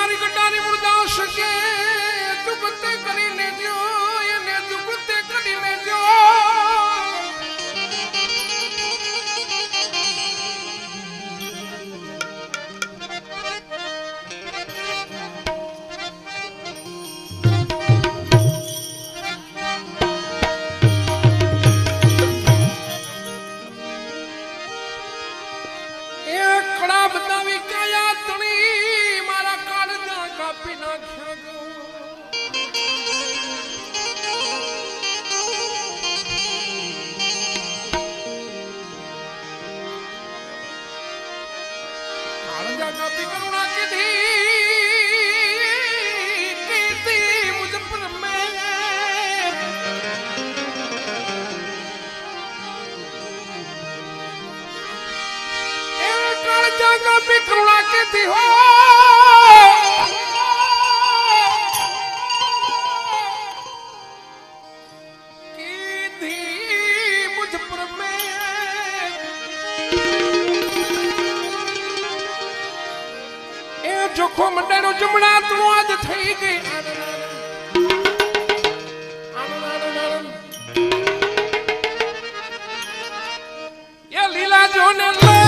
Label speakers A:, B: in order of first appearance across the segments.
A: मारी कटारी मुर्दा सके दुखते करी ले जो ये दुखते करी ले जो करुणा के थी हो की थी मुझ पर में ए जोखो मंडेरो जमना तू आज थई गई ये लीला जो ने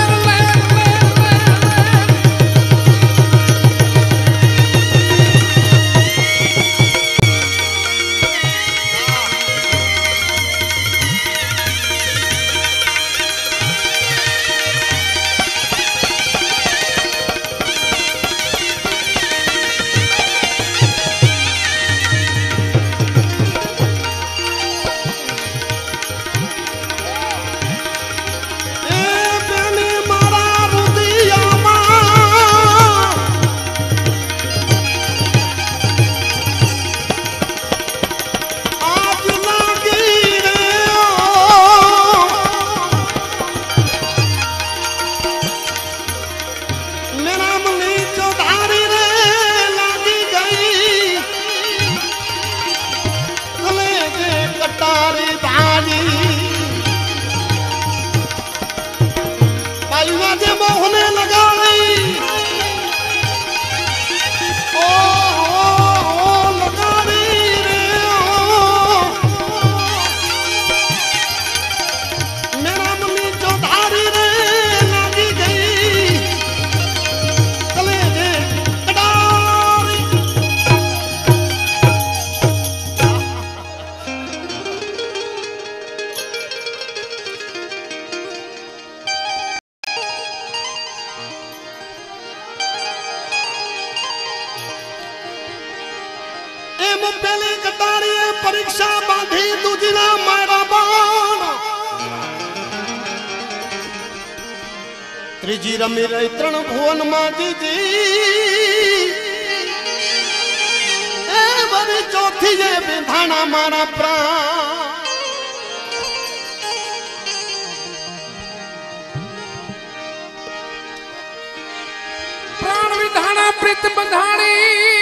A: परीक्षा बांधी दूजना मारा बाण त्रिजी रमी रही त्रण भुवन माजी जी ए बरी चौथी ये विधाना मारा प्राण प्राण विधाना प्रीत बंधाणी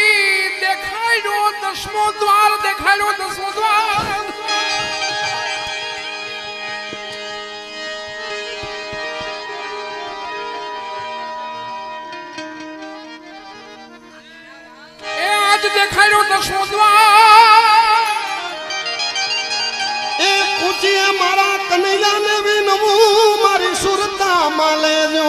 A: दसमो द्वार देखायो दसमो द्वार ए आज देखायो दसमो द्वार ए पूछी मारा कन्हैया ने भी नमू मारी सुरता माले जो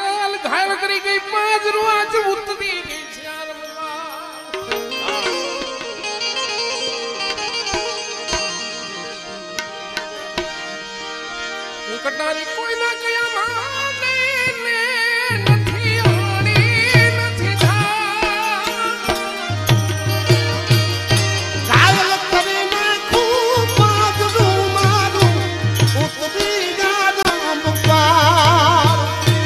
A: घायल घायल करी गई पाजरू आज उतरी गई श्यार कटारी कोई ना कया माने ने नथी आनी नथी था
B: घायल करे मैं खूब पाजरू मारू उतरी जाना मुबार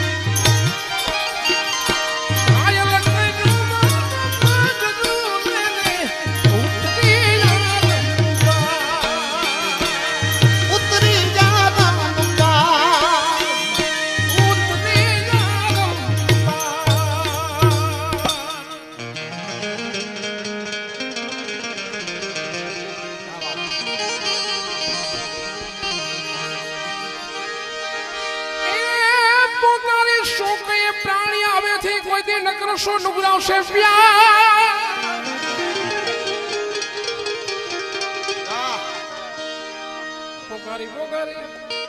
A: घायल करे पाजरू ने उतरी जाना
B: उतरी जाना मुबार
A: उतरी जाना પોતાની શોકે પ્રાણી આવે છે કોઈ દી નકરશો નુગરાવશે પ્યાર પોકારી પોકારી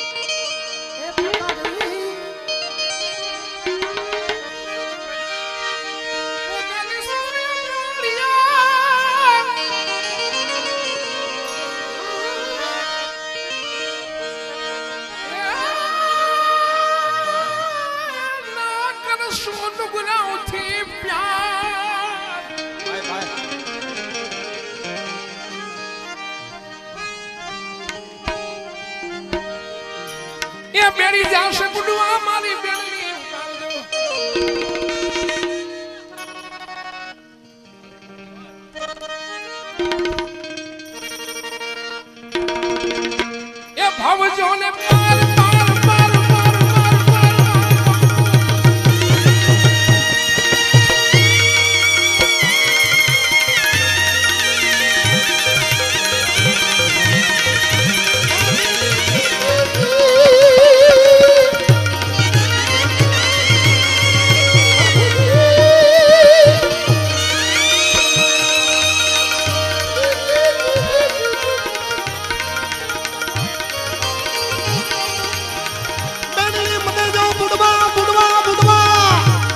A: પોતાની શોકે પ્રાણિયા ના કરશો નુગરાવથી પ્યાર એ બેડી જાશે બુડવા મારી બેડની ઉતારજો એ ભાવજો ને પાર પાર પાર પાર પાર પાર
B: બેનલી મને જો બુડવા બુડવા બુડવા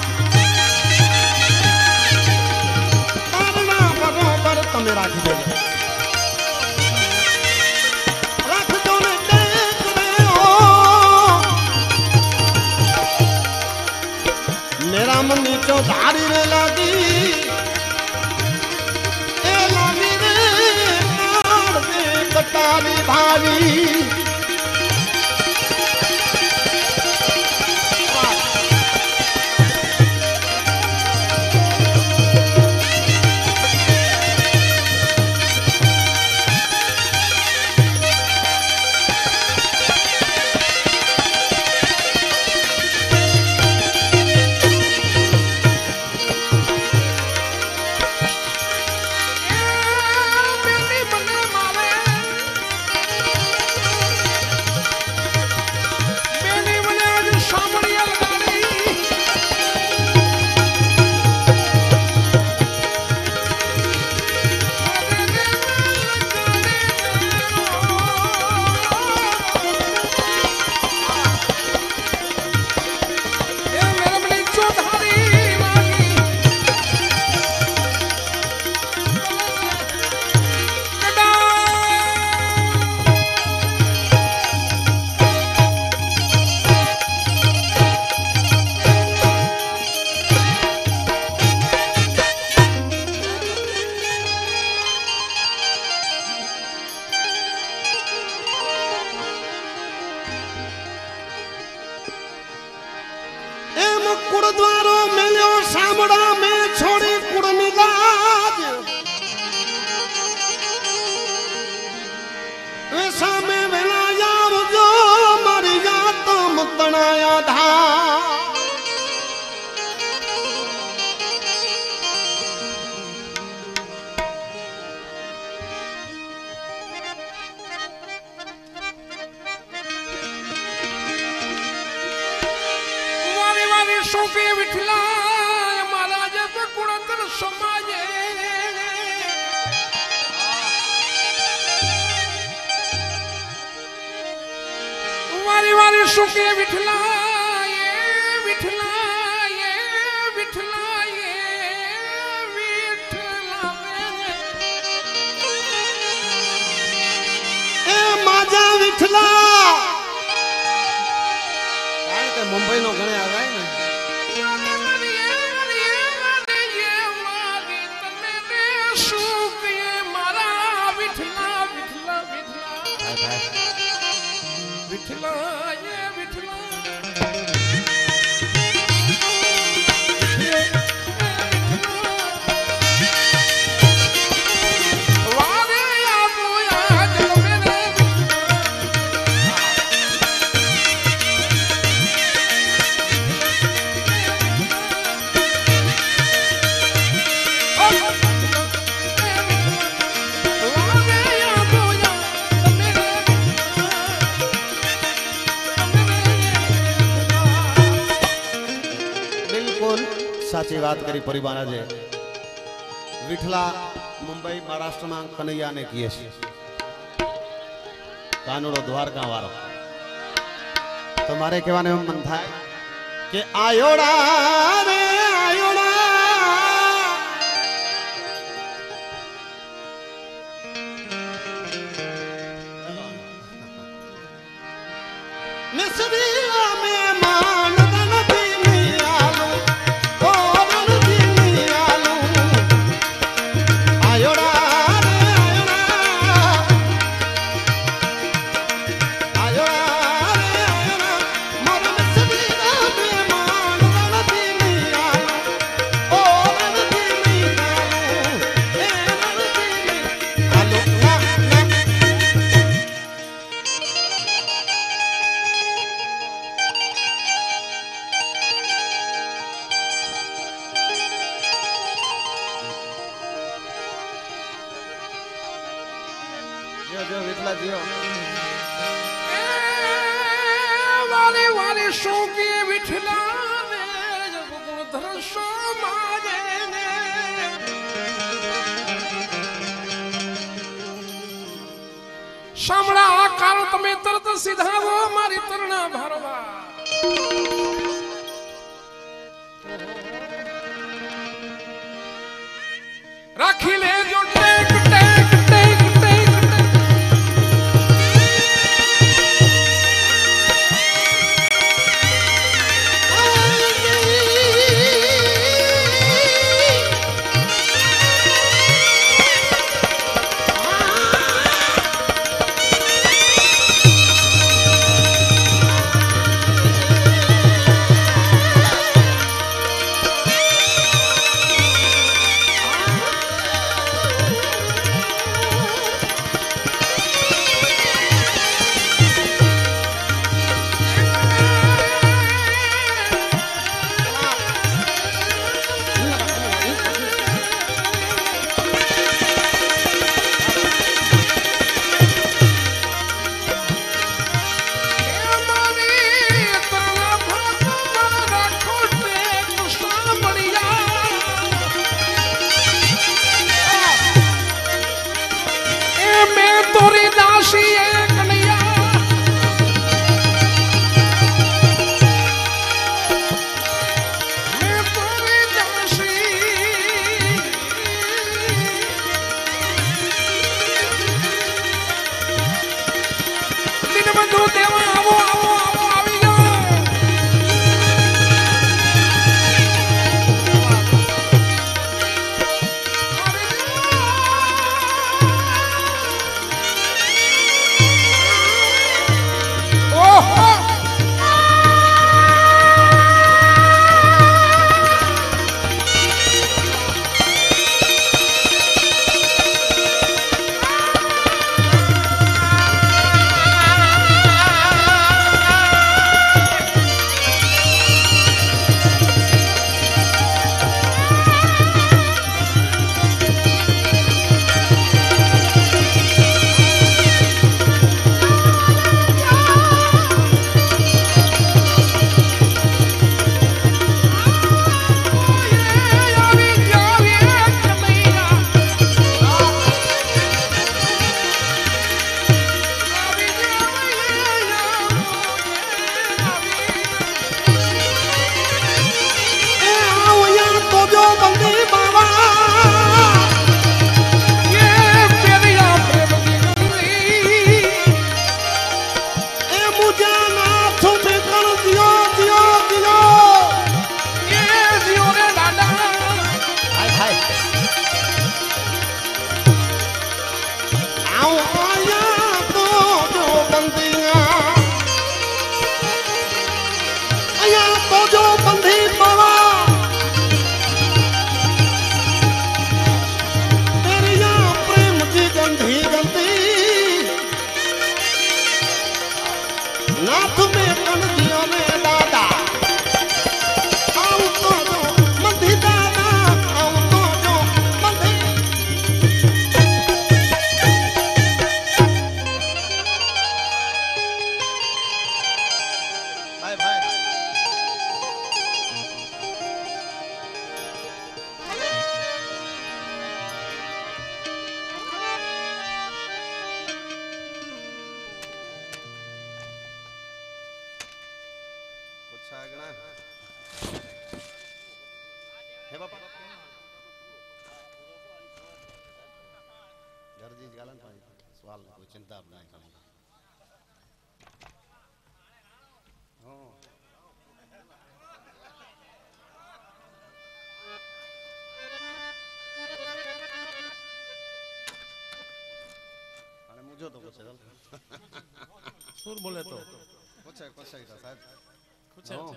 B: તારના બરોબર તમે રાખી દેજો રાખજો ને ટેકરે ઓ मेरा मन नीचो धारी रे लागी ए लागी रे नाड़ दे कटारी भारी
A: બેડી મને મારે બેડી મને આજ સાંભળી લગાડી એ મેરા મને ચોધારી લાગી
B: એમ કુળદ્વારો મેલ્યો સામડા મેં છોડી કુળની લાજ એ સામે વેલા આવજો મારી યાતમ તણાયા ધા
A: વારી વારી શોકે વિઠલા મહારાજ કુળતર સમાજે વારી વારી શોકે વિઠલા એ વિઠલા
B: વિઠલા કારણ કે મુંબઈ નો ગણે આવે ને સાચી વાત કરી પરિવાર આજે વિઠલા મુંબઈ મહારાષ્ટ્રમાં કનૈયાને કીએ છે કાનુડો દ્વારકા વાળો તો મારે કહેવાનું એમ મન થાય કે આયોડા રે આયોડા મિસરીલા મે માન
A: वाले वाले शो के विठला में गुणधर शो माजे ने शामड़ा आकार तमे तरत सीधा वो मारी तरना भरवा राखी ले जो टेक टेक टेक टेक
B: सवाल में कोई चिंता नहीं करूंगा। अरे मुझे तो कुछ
A: सुर बोले तो
B: कुछ ही था साहब
A: कुछ है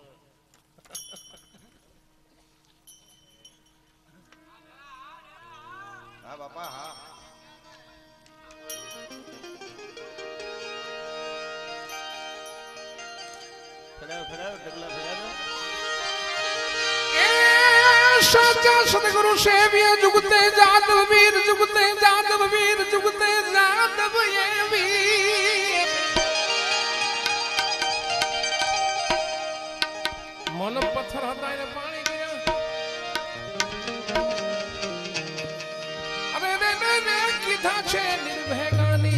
B: हाँ बापा हाँ फिराओ डबला फिराओ
A: साचा सतगुरु सेविय जुगते जादव वीर जुगते जादव वीर जुगते जादव ये वीर मन पत्थर हटा ने पानी गया अरे रे रे रे किधा छे निर्भय गानी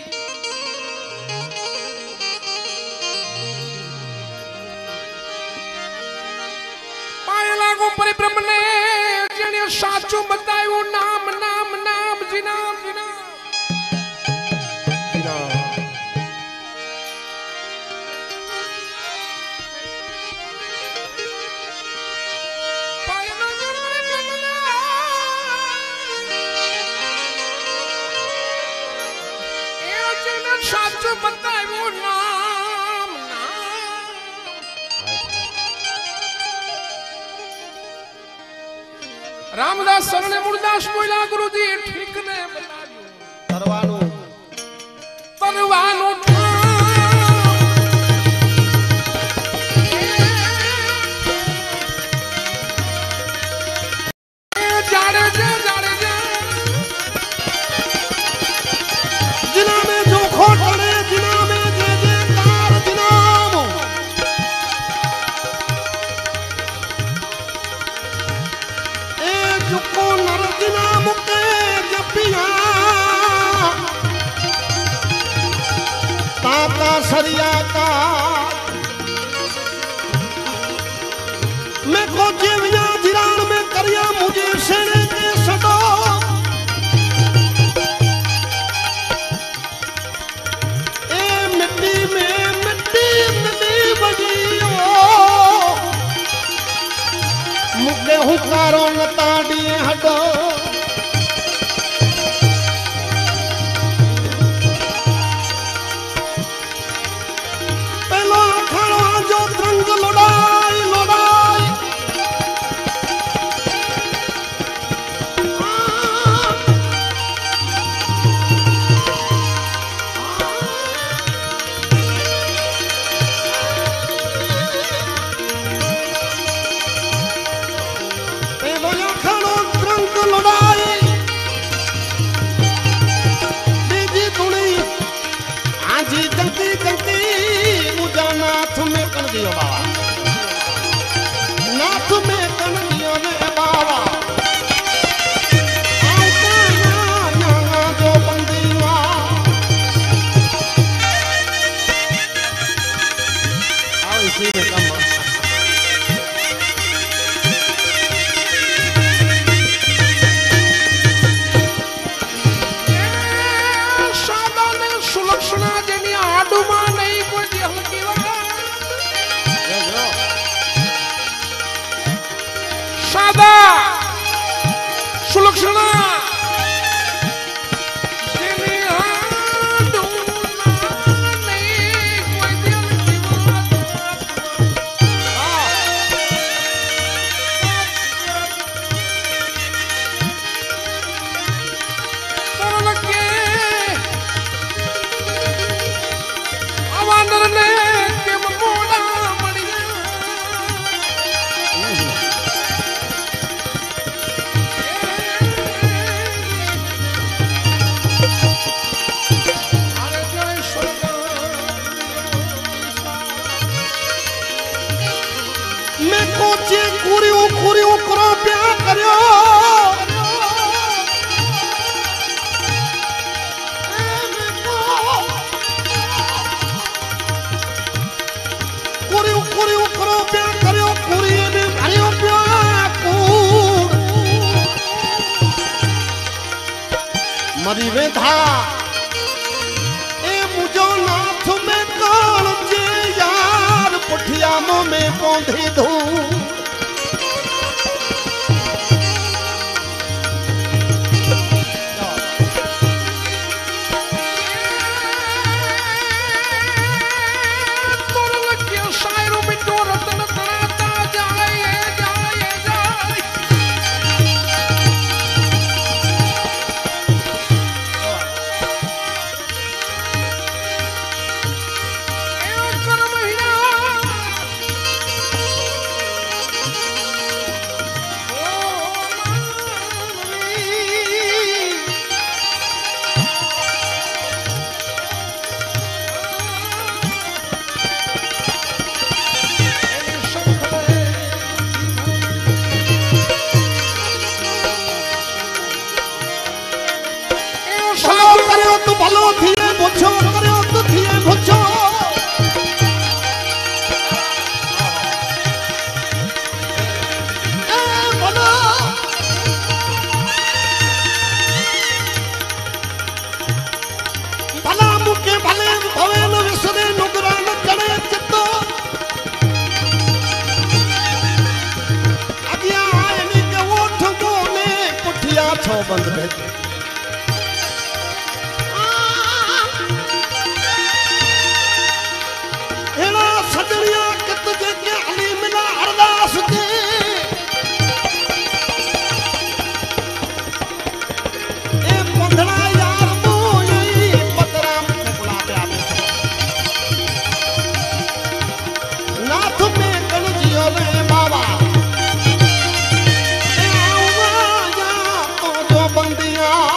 A: लागू परिब्रह्म ने जेने साचू बतायो नाम नाम नाम जिनाम जिनाम साचू बतायो नाम रामदास सरने मुरदास बोला गुरुजी ठीक ने बतायो तरवानो जाड़े जिना में जो खोटड़े जिना में जे कार जिनाम जुको नरदिना मुके जपिया ताता सरिया का मैं को जीविया जिरान में करिया मुझे सेने के सडो ए मिट्टी में मिट्टी बजियो मुके हुकारो नताड़ी हटो पहलो अखाड़ा जो रंग लोड़ाई लोड़ाई नाथ में कन दियो बाबा नाथ में कन दियो ने बाबा आउता ना जो बंदीवा आओ इसी में कम सादा ने सुलक्षणा जेनी आडुमा नहीं कोई हल्की सादा सुलक्षणा करो प्यार करो करो प्यार करो पूरी में भरियो प्यार मरी वे था
B: में पौंधी धूम भलो थिए बुझो करो तो थिए बुझो भलो भला मुके भले भवे न विसरे नुगरा न चढ़े चित्तो अगिया आयनी के ओठ बोले पुठिया छो बंद भेजे सजनिया के तुझे के अली मिला अरदास के ए बंधना यार मोई पतरा में बुला पे आवे नाथ में कण जियो रे बाबा ए आवा या तो जो बंदिया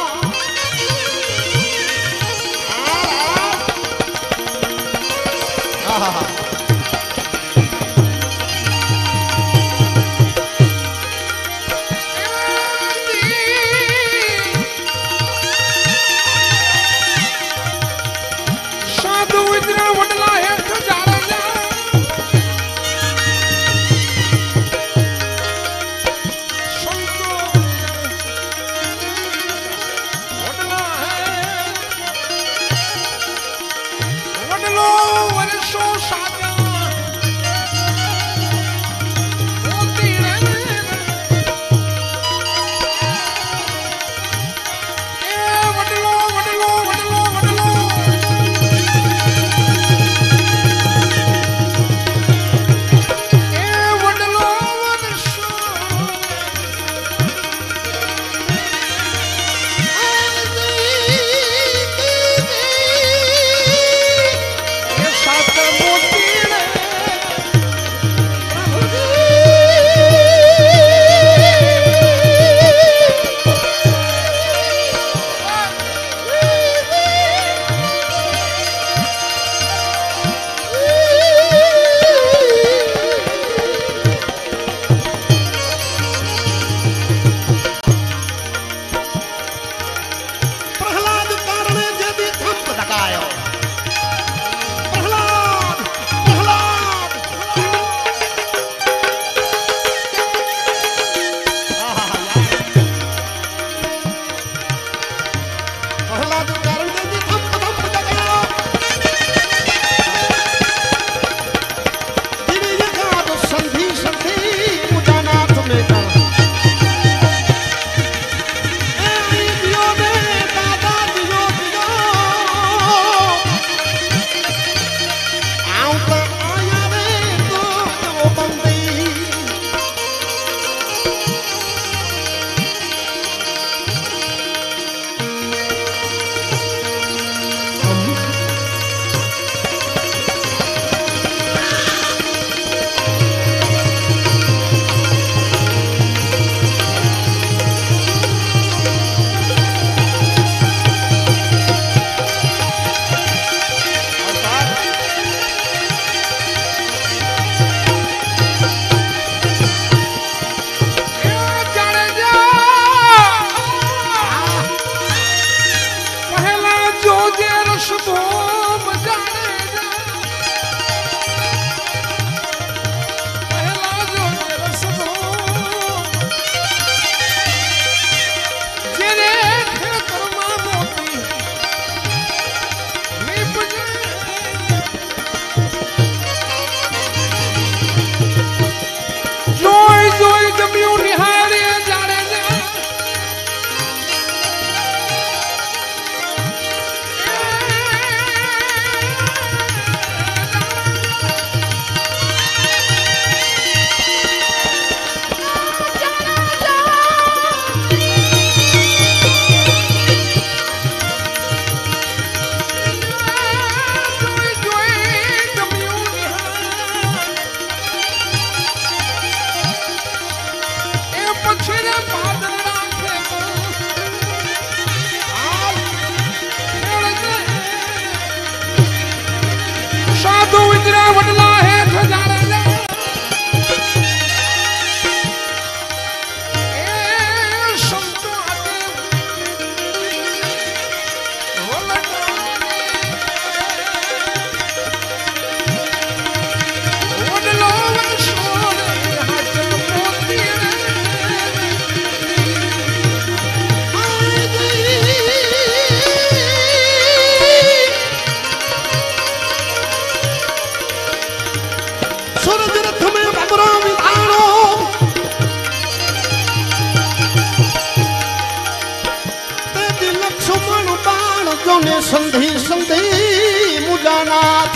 B: संधि संधि मुझा नाथ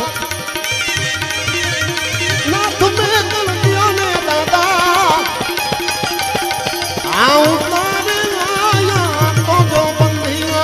B: नाथ में गलतियों ने दादा आऊं तारे आया तो जो बंदिया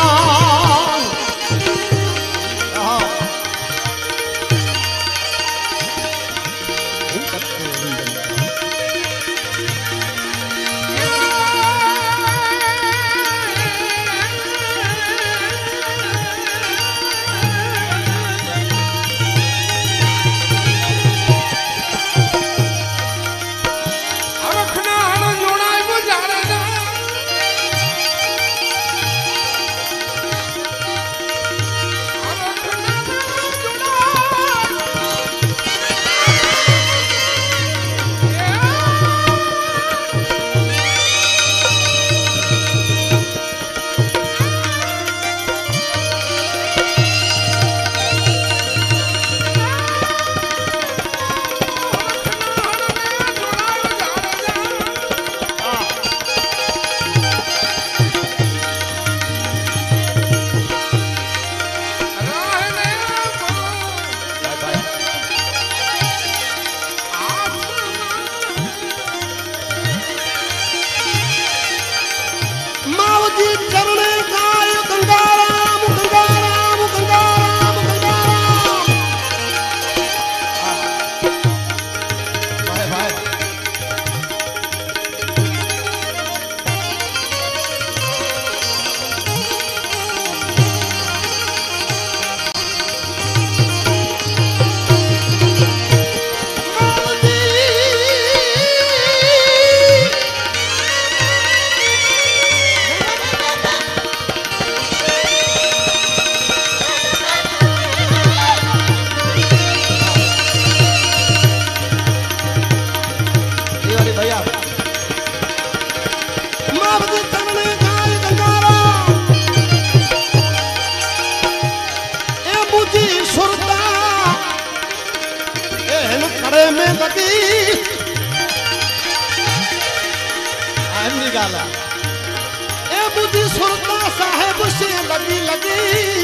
B: साहेब से लगी लगी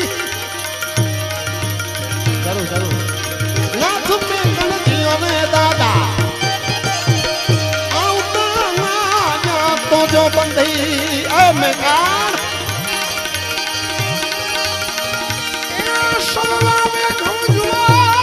B: जरूर जरूर नाथ में गलतियों में दादा आउता ना जा तो जो बंदी ऐ मैं कान
A: शलवा में घुमजुआ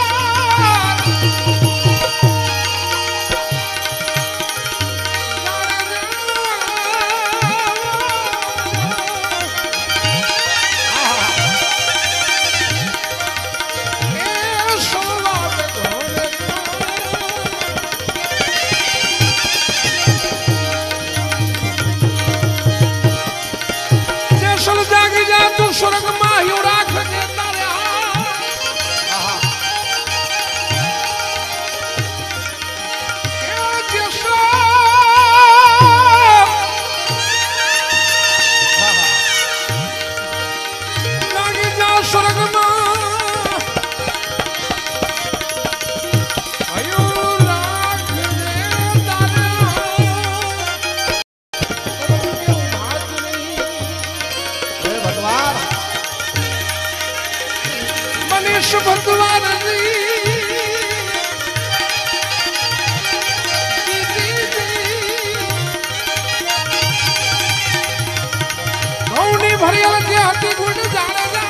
A: स्वर्ग माहियो राख देता लागी जा स्वर्ग माहियो राख देता
B: भगवान
A: मनीष भगवान जी घौनी भरियल के हाथी गुण जाने जा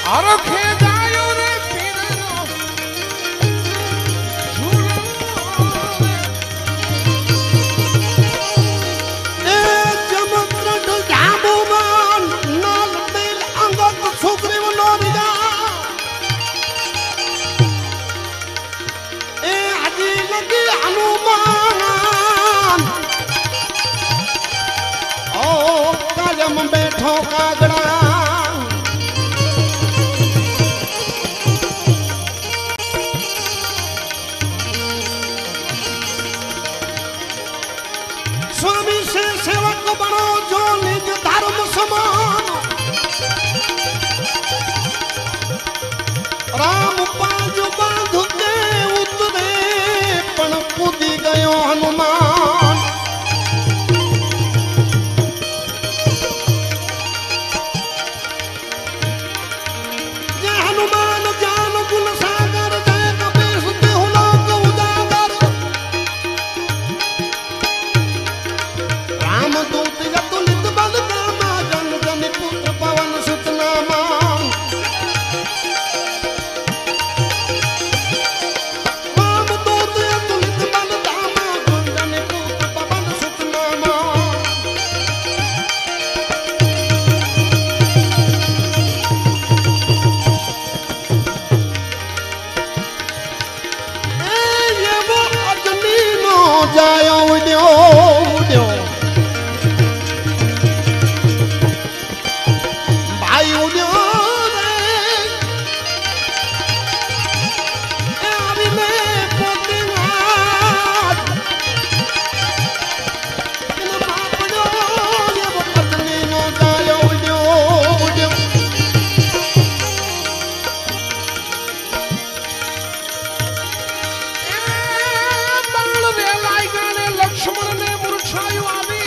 A: अरखे जायो रे पीरनो झूलो
B: ए जमत्रड जामुमान नाल दिल अंगत सुग्रीव नोरिया ए आजी लगी हनुमान ओ काजम बैठो कागड़ा स्वामी से सेवक बनो जो निज धर्म समान राम पांच बांध के उतरे पण कूदी गयो हनुमान जय हनुमान जान गुण सागर जय कपीस देहु लोक उजागर राम दूत अतुलित बल दामा जन जन पुत्र पवन सुत नामा राम दूत अतुलित बल दामा जन जन पुत्र पवन सुत नामा ए ये वो अजनी नो जायो उड्यो उड्यो भाई उड्यो रे ए अभी मैं पोते हाथ इन मापड़ो ये वो अजनी नो जायो उड्यो उड्यो
A: बाण रे लायगा ने लक्ष्मण ने मूर्छायु आवी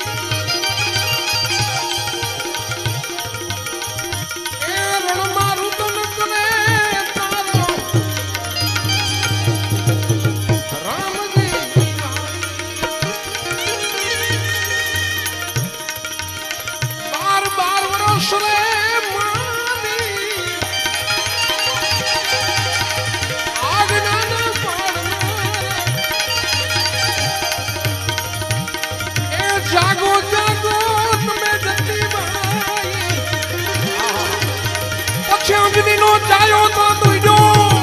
A: ए रण मारू तो नकने तारो राम जी बार बार वरस रे मानी आज्ञा न पालना ए जागो जागो तुम्हें जल्दी भाई पछे अंजनी नो जायो तो तुइडो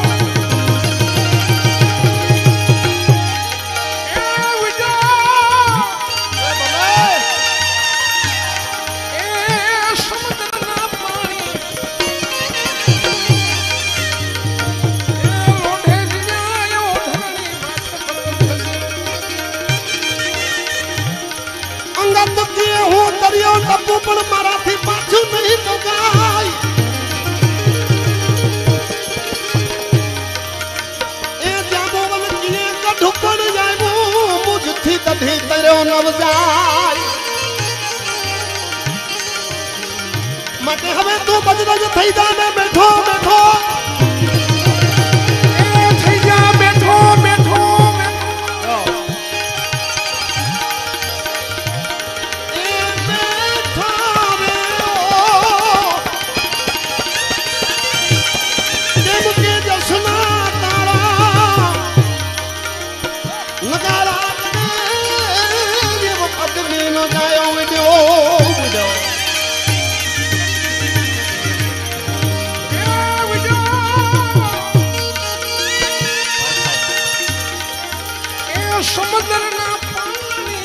A: ए विडो ए समुद्र ना पानी ए लोढ़े जायो धरनी
B: अंगद किए हो दरियो डब्बू पण मराठी पाछू नहीं तो गाय ए जामोवन किए का ढुकण जायबो मुझ थी तभी तेरो नव जाय मटे हवे तू बजरज थई जा में बैठो बैठो
A: ए થઈ જા બેઠો બેઠો
B: ए बैठो रे ओ देव के दर्शना तारा नगारा ये वो आदमी न जायो विडियो विडियो
A: ए विडो ए समुद्र ना पानी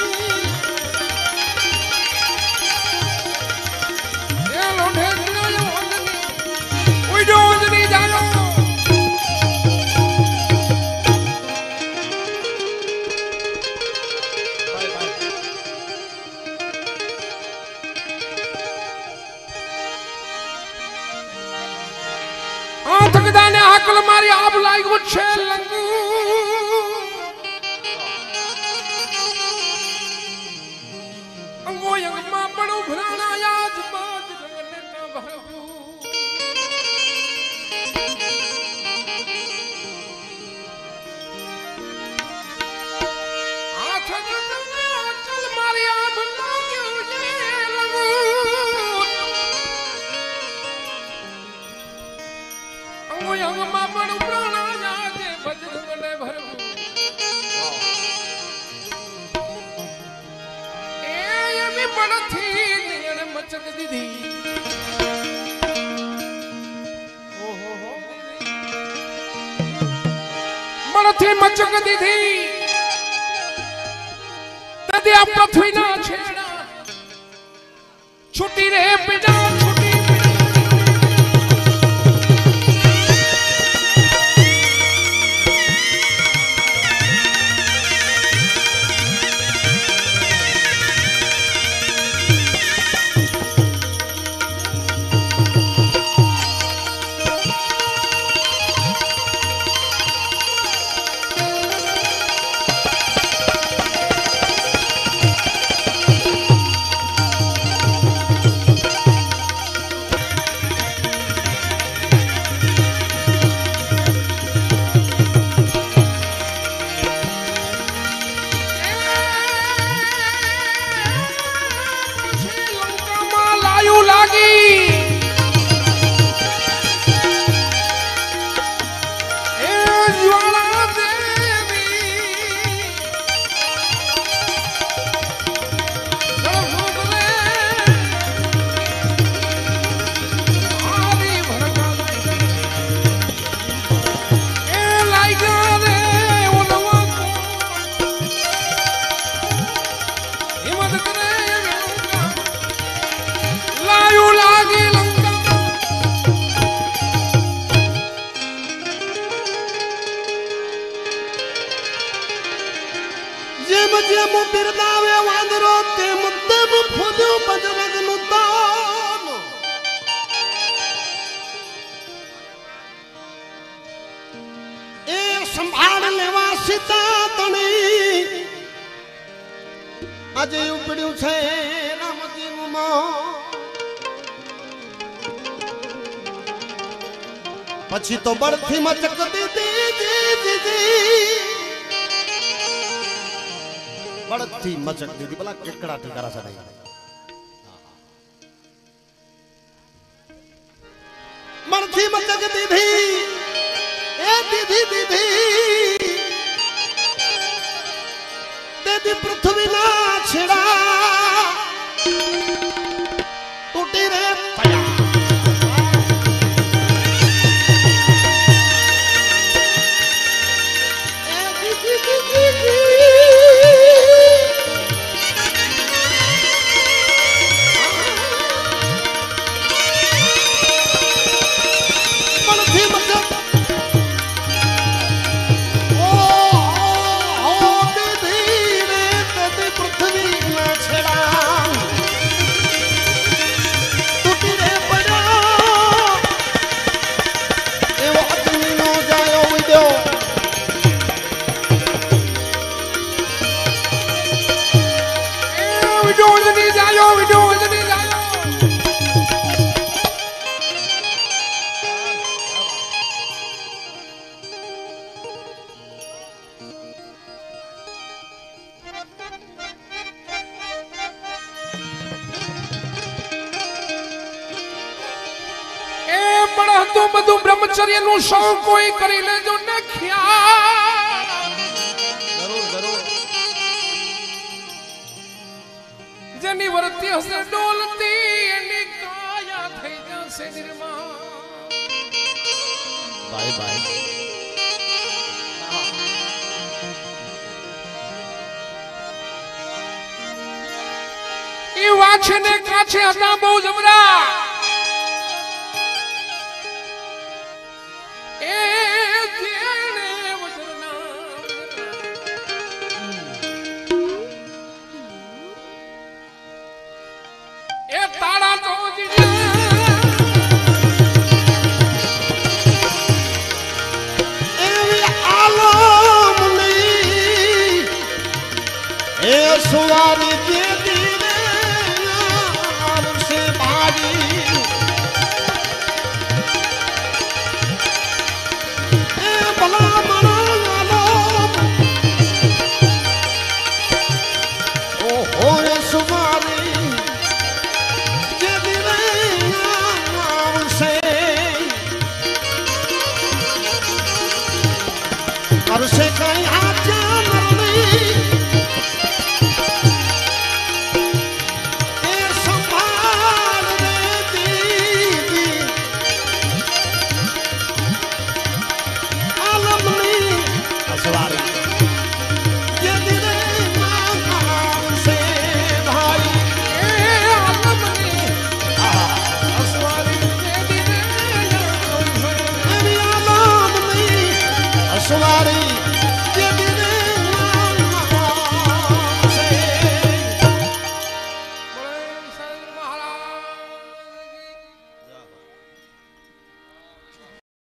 A: ए लोढ़े जायो अंजनी विडो अंजनी जायो થકદાને હાકલ મારી આબ લાગ્યું છે લંગુ અંગો યંગમાં પડું ભરાણા યાદ બાજ રંગને તા ભરવું કોઈ અંગમાં પણ પ્રાણા જાગે ભજન મને ભરવું એ એમી પડથી નિયણ મચક દીધી મળથી મચક દીધી તદે આ પૃથ્વીના છેડા છૂટી રે પીડા છૂટી આજે ઉપડ્યું છે રામજીનું મોં પછી તો બળથી મચક દીધી બળથી મચક દીધી ભલા કેકડા ઠીકારા છે બળથી મચક દીધી એ દીધી તેદી પૃથ્વીના છેડા તૂટી રે પડ્યા તો બધું બ્રહ્મચર્ય નું શોખ કોઈ કરી લેજો ને ખ્યાલ જરૂર જરૂર જેની વર્તી હશે ડોલતી એની કાયા થઈ જશે નિર્માણ બાય બાય એ વાછે ને કાછે હતા બહુ જબરા सुवारी के दीने से भारी
B: કરશે કઈ